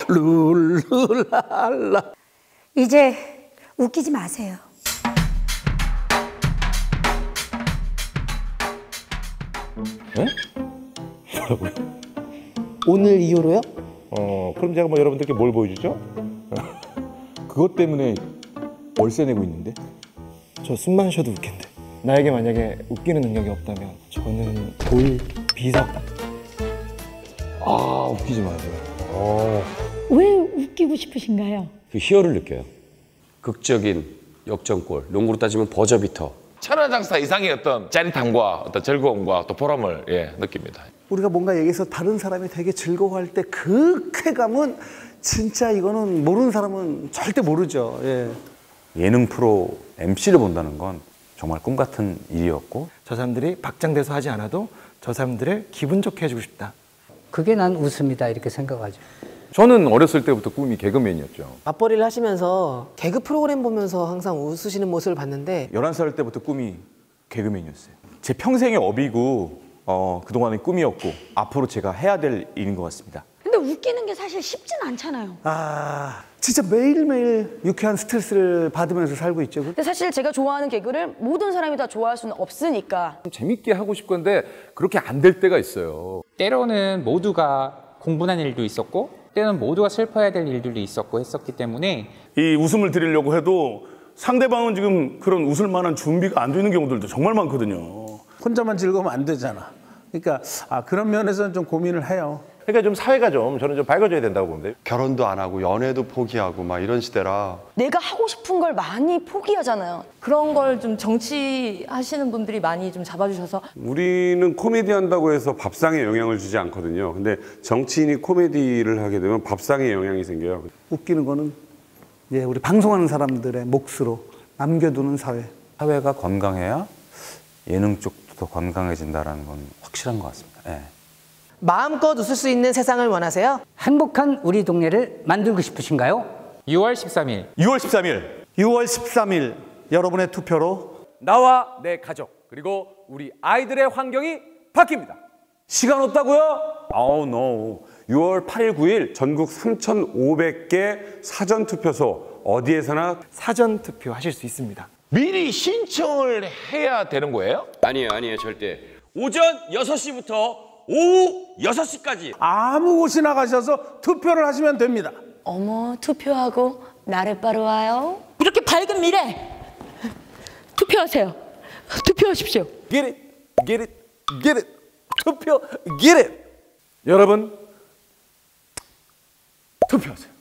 룰루랄라. 이제 웃기지 마세요. 네? 뭐라고요? 오늘 이후로요? 그럼 제가 뭐 여러분들께 뭘 보여주죠? 그것 때문에 월세 내고 있는데? 저 숨만 쉬어도 웃긴데. 나에게 만약에 웃기는 능력이 없다면 저는 비석. 아, 웃기지 마세요. 왜 웃기고 싶으신가요? 그 희열을 느껴요. 극적인 역전골, 농구로 따지면 버저비터. 천하장사 이상의 어떤 짜릿함과 어떤 즐거움과 또 보람을 느낍니다. 우리가 뭔가 얘기해서 다른 사람이 되게 즐거워할 때 그 쾌감은 진짜 이거는 모르는 사람은 절대 모르죠. 예. 예능 프로 MC를 본다는 건 정말 꿈 같은 일이었고, 저 사람들이 박장대소 하지 않아도 저 사람들을 기분 좋게 해주고 싶다. 그게 난 웃음이다 이렇게 생각하죠. 저는 어렸을 때부터 꿈이 개그맨이었죠. 맞벌이를 하시면서 개그 프로그램 보면서 항상 웃으시는 모습을 봤는데 11살 때부터 꿈이 개그맨이었어요. 제 평생의 업이고 그동안의 꿈이었고 앞으로 제가 해야 될 일인 것 같습니다. 근데 웃기는 게 사실 쉽진 않잖아요. 아, 진짜 매일매일 유쾌한 스트레스를 받으면서 살고 있죠. 근데 사실 제가 좋아하는 개그를 모든 사람이 다 좋아할 수는 없으니까. 재밌게 하고 싶건데 그렇게 안 될 때가 있어요. 때로는 모두가 공분한 일도 있었고 때로는 모두가 슬퍼해야 될 일들도 있었고 했었기 때문에 이 웃음을 드리려고 해도 상대방은 지금 그런 웃을 만한 준비가 안 되는 경우들도 정말 많거든요. 혼자만 즐거우면 안 되잖아. 그러니까 그런 면에서는 좀 고민을 해요. 그러니까 좀 사회가 저는 좀 밝아져야 된다고 봅니다. 결혼도 안 하고 연애도 포기하고 막 이런 시대라 내가 하고 싶은 걸 많이 포기하잖아요. 그런 걸 좀 정치하시는 분들이 많이 좀 잡아주셔서. 우리는 코미디 한다고 해서 밥상에 영향을 주지 않거든요. 근데 정치인이 코미디를 하게 되면 밥상에 영향이 생겨요. 웃기는 거는 우리 방송하는 사람들의 몫으로 남겨두는 사회. 사회가 건강해야 예능 쪽도 더 건강해진다는 건 확실한 것 같습니다. 네. 마음껏 웃을 수 있는 세상을 원하세요? 행복한 우리 동네를 만들고 싶으신가요? 6월 13일 6월 13일 여러분의 투표로 나와 내 가족 그리고 우리 아이들의 환경이 바뀝니다. 시간 없다고요? no. 6월 8일 9일 전국 3,500개 사전투표소 어디에서나 사전투표 하실 수 있습니다. 미리 신청을 해야 되는 거예요? 아니에요 절대. 오전 6시부터 오후 6시까지 아무 곳이나 가셔서 투표를 하시면 됩니다. 어머, 투표하고 나를 바로 와요. 이렇게 밝은 미래 투표하세요. 투표하십시오. Get it. 투표 get it. 여러분 투표하세요.